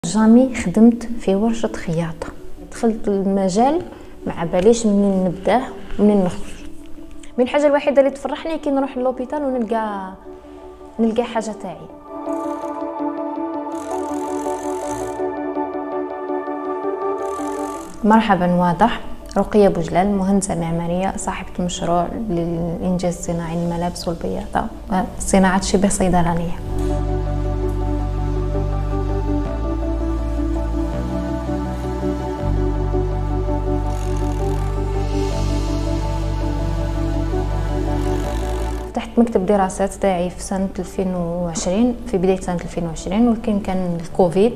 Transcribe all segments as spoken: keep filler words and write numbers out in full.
جامي خدمت في ورشة خياطة. دخلت المجال ما باليش منين نبداه ومنين نخرج. من الحاجة الوحيدة اللي تفرحني كي نروح للوبيتال ونلقى نلقى حاجة تاعي. مرحبا، واضح. رقية بوجلال، مهندسة معمارية، صاحبة مشروع للإنجاز الصناعي للملابس والبياضة وصناعة شبه صيدلانية. فتحت مكتب دراسات تاعي في سنة ألفين وعشرين، في بداية سنة ألفين وعشرين، ولكن كان الكوفيد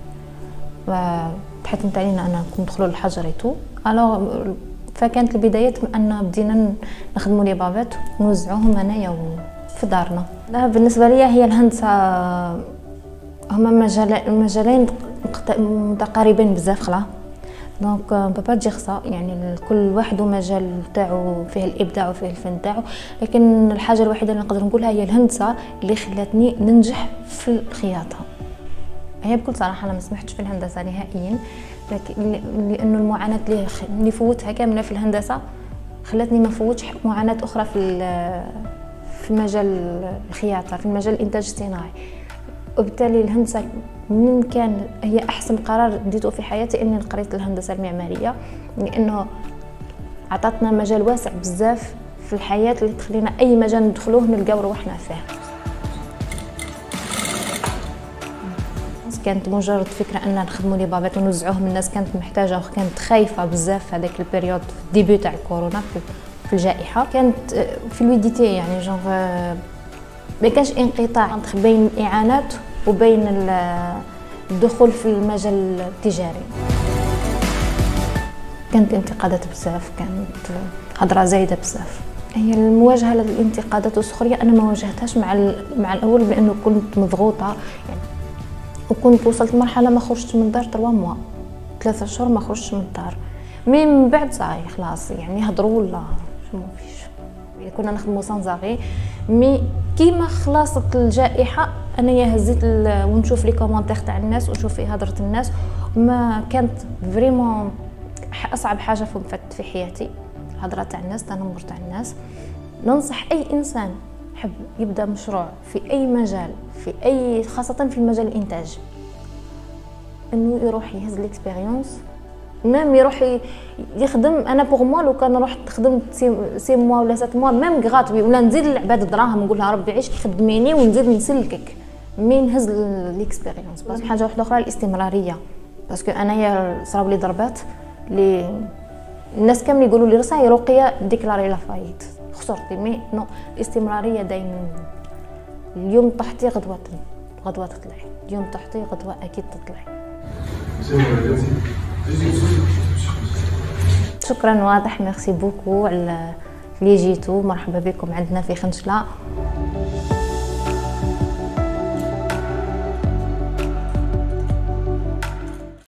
وتحتمت علينا أن ندخلوا للحجر تو. الوغ فكانت البدايات أن بدينا نخدموا لي بافيت ونوزعوهم انايا في دارنا. لا، بالنسبة لي هي الهندسة هما مجالين متقاربين بزاف خلا، دونك مبابا تجي خصا، يعني كل واحد ومجال تاعو فيه الابداع وفيه الفن تاعو. لكن الحاجه الوحيده اللي نقدر نقولها هي الهندسه اللي خلاتني ننجح في الخياطه. هي بكل صراحه انا ما سمحتش في الهندسه نهائيا، لكن لانه المعاناه اللي اللي فوتها كامله في الهندسه خلاتني ما فوتش معاناه اخرى في في مجال الخياطه، في مجال الانتاج الصناعي. وبالتالي الهندسه من كان هي احسن قرار ديته في حياتي اني قريت الهندسه المعماريه، لانه عطاتنا مجال واسع بزاف في الحياه اللي تخلينا اي مجال ندخلوه نلقاو روحنا فيه. كانت مجرد فكره ان نخدموا لي بابات ونوزعوهم الناس كانت محتاجه وكانت خايفه بزاف في هذاك البيريود في الديبي تاع الكورونا في الجائحه. كانت في الويديتي يعني جونغ ما كانش انقطاع بين الاعانات وبين الدخول في المجال التجاري. كانت انتقادات بزاف، كانت هضره زايده بزاف. هي المواجهه للانتقادات والسخريه انا ما واجهتهاش مع مع الاول، لانه كنت مضغوطه يعني، وكنت وصلت لمرحله ما خرجتش من الدار ثلاثة موا ثلاثة شهور ما خرجتش من الدار. من بعد صاي خلاص يعني هضروا ولا ما فيش، كنا نخدموا سانزاغي. مي كيما خلاصت الجائحه انايا هزيت ونشوف لي كومونتير تاع الناس ونشوف هضره الناس. ما كانت فريمون اصعب حاجه فات في حياتي الهضره تاع الناس، التنمر تاع الناس. ننصح اي انسان يحب يبدا مشروع في اي مجال، في اي خاصه في المجال الانتاج، انه يروح يهز ليكسبيريونس، ميم يروح يخدم. انا بوغ موا لو كان رحت خدمت سي موا ولا سات موا ميم غراتوي، ولا نزيد للعباد دراهم نقول لها ربي عيش خدميني ونزيد نسلكك، مي نهز ليكسبيريونس. بس حاجه واحده اخرى الاستمراريه، باسكو انايا صراو لي ضربات لي الناس كامل يقولوا لي رصاي رقيه ديكلاري لا فايت خسرتي، مي نو الاستمراريه دائما. اليوم طحتي غدوه غدوه تطلعي، اليوم طحتي غدوه اكيد تطلعي. شكرا واضح، ميرسي بوكو على اللي جيتو. مرحبا بكم عندنا في خنشله.